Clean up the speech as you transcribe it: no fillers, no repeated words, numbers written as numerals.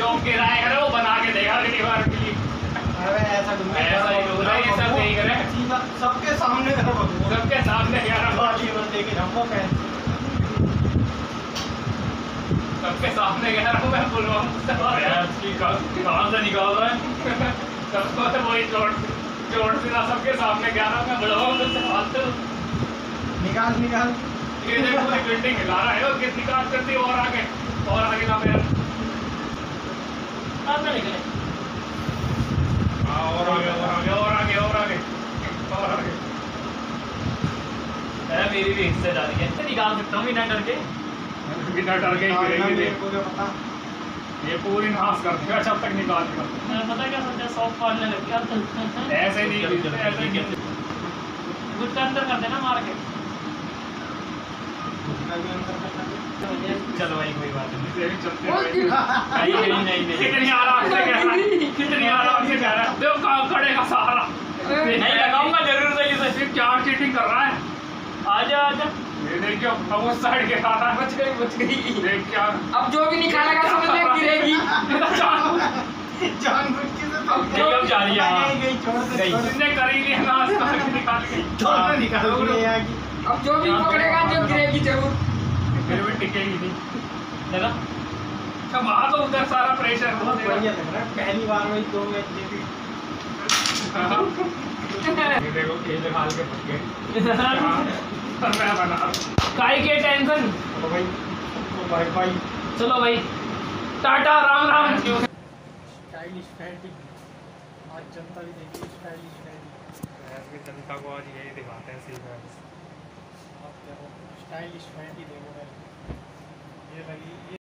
जो किराए करे वो बना के देगा अगली बार के लिए। अरे ऐसा ही होगा ये सब नहीं करे सबके सामने सबके सामने लेके जाऊंगा मैं सबके सामने कह रहा हूँ मैं कहाँ से निकाल रहा है सबको तो वही जोड़ सीधा सबके सामने कह रहा हूँ मैं बुलाऊँ निकाल ये देखो पूरी बिल्डिंग हिला रहा है और कितनी काट करती है और आगे ना पैर निकले हाँ और आगे है मेरी भी हिस्सेदारी है तो निकाल सकता हूँ बिना डर के ही गिरेगी ये पूरी नाश कर दिया जब तक निकाल पता क्या सोचा सॉफ्ट फाड़ने लग गया ऐसे नहीं गुटका अंदर कर देना मार के चलो भाई कोई बात नहीं कितनी आराम से कह रहा है देखो कहाँ खड़े का सहारा नहीं लगाऊंगा जरूर से इसे सिर्फ क्या चीटिंग कर रहा है आजा ये देखियो अब उस साइड के खा रहा है बच गई देख क्या अब जो भी निकालेगा समझ ले गिरेगी जानबूझ के अब जा रही है इसने कर ही लिया ना निकाल के अब जो भी पकड़ेगा जो गिरेगी जरूर फिर भी टिकेगी नहीं लगा कब वहाँ तो उधर सारा प्रेशर बढ़िया लग रहा है पहली बार में 2 मैच जीती ये देखो खेल हाल के फट गए मैं बना काई के टेंशन भाई चलो भाई टाटा राम स्टाइलिश फैटिंग आज जनता भी देखिए स्टाइलिश फैटिंग जनता को आज यही दिखाते हैं स्टाइलिश फैटिंग देखो ये लगी